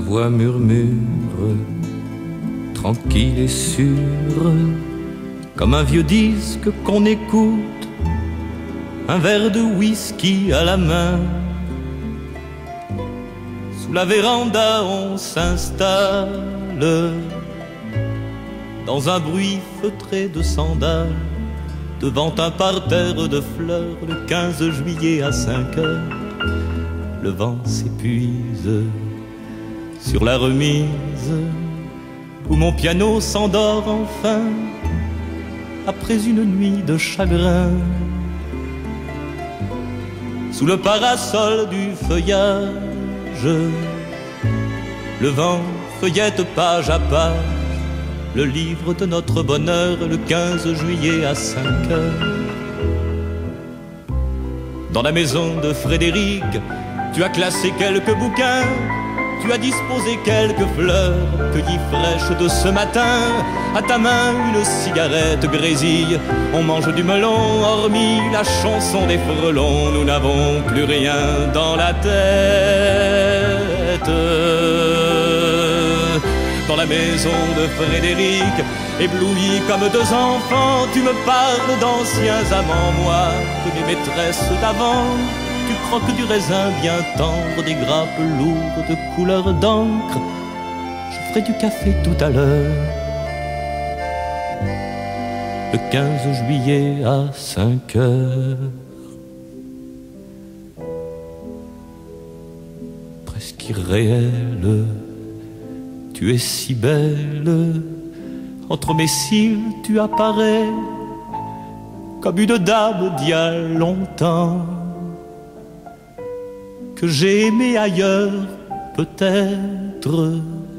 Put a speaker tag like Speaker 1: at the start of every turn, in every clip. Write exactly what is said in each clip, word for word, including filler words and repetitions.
Speaker 1: voix murmure, tranquille et sûre, comme un vieux disque qu'on écoute, un verre de whisky à la main. Sous la véranda on s'installe, dans un bruit feutré de sandales, devant un parterre de fleurs, le quinze juillet à cinq heures. Le vent s'épuise sur la remise où mon piano s'endort enfin après une nuit de chagrin. Sous le parasol du feuillage, le vent feuillette page à page le livre de notre bonheur, le quinze juillet à cinq heures. Dans la maison de Frédéric, tu as classé quelques bouquins, tu as disposé quelques fleurs cueillies fraîches de ce matin. À ta main une cigarette grésille, on mange du melon, hormis la chanson des frelons. Nous n'avons plus rien dans la tête. Dans la maison de Frédéric, ébloui comme deux enfants, tu me parles d'anciens amants, moi de mes maîtresses d'avant. Tu croques du raisin bien tendre, des grappes lourdes de couleur d'encre. Je ferai du café tout à l'heure, le quinze juillet à cinq heures. Presque irréel, tu es si belle, entre mes cils tu apparais comme une dame d'il y a longtemps, que j'ai aimé ailleurs peut-être.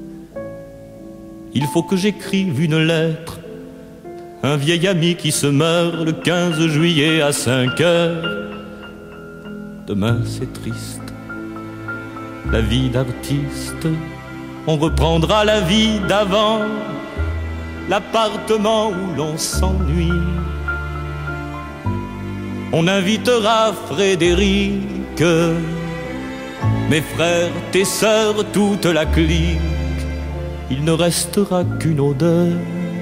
Speaker 1: Il faut que j'écrive une lettre, un vieil ami qui se meurt le quinze juillet à cinq heures. Demain c'est triste, la vie d'artiste, on reprendra la vie d'avant, l'appartement où l'on s'ennuie. On invitera Frédéric, mes frères, tes sœurs, toute la clique. Il ne restera qu'une odeur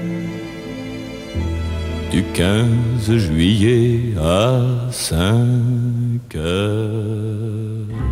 Speaker 1: du quinze juillet à cinq heures.